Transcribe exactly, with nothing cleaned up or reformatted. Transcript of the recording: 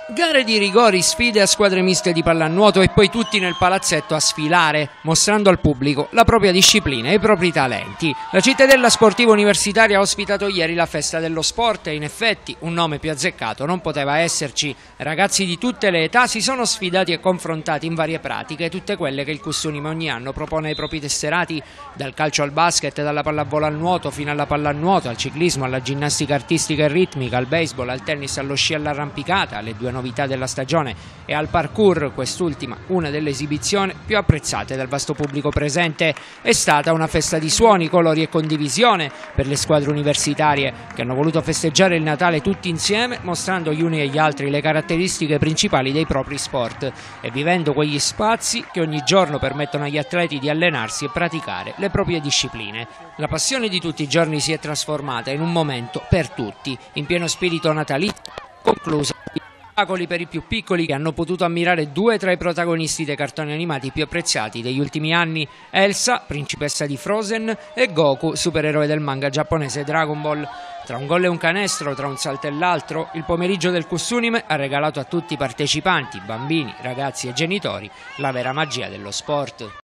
Gare di rigori, sfide a squadre miste di pallanuoto e poi tutti nel palazzetto a sfilare, mostrando al pubblico la propria disciplina e i propri talenti. La cittadella sportiva universitaria ha ospitato ieri la festa dello sport e in effetti un nome più azzeccato non poteva esserci. Ragazzi di tutte le età si sono sfidati e confrontati in varie pratiche, tutte quelle che il Cussunime ogni anno propone ai propri tesserati, dal calcio al basket, dalla pallavolo al nuoto fino alla pallanuoto, al ciclismo, alla ginnastica artistica e ritmica, al baseball, al tennis, allo sci, all'arrampicata, alle due novità della stagione e al parkour, quest'ultima una delle esibizioni più apprezzate dal vasto pubblico presente. È stata una festa di suoni, colori e condivisione per le squadre universitarie che hanno voluto festeggiare il Natale tutti insieme, mostrando gli uni e gli altri le caratteristiche principali dei propri sport e vivendo quegli spazi che ogni giorno permettono agli atleti di allenarsi e praticare le proprie discipline. La passione di tutti i giorni si è trasformata in un momento per tutti, in pieno spirito natalizio, conclusa spettacoli per i più piccoli che hanno potuto ammirare due tra i protagonisti dei cartoni animati più apprezzati degli ultimi anni: Elsa, principessa di Frozen, e Goku, supereroe del manga giapponese Dragon Ball. Tra un gol e un canestro, tra un salto e l'altro, il pomeriggio del Cussunime ha regalato a tutti i partecipanti, bambini, ragazzi e genitori, la vera magia dello sport.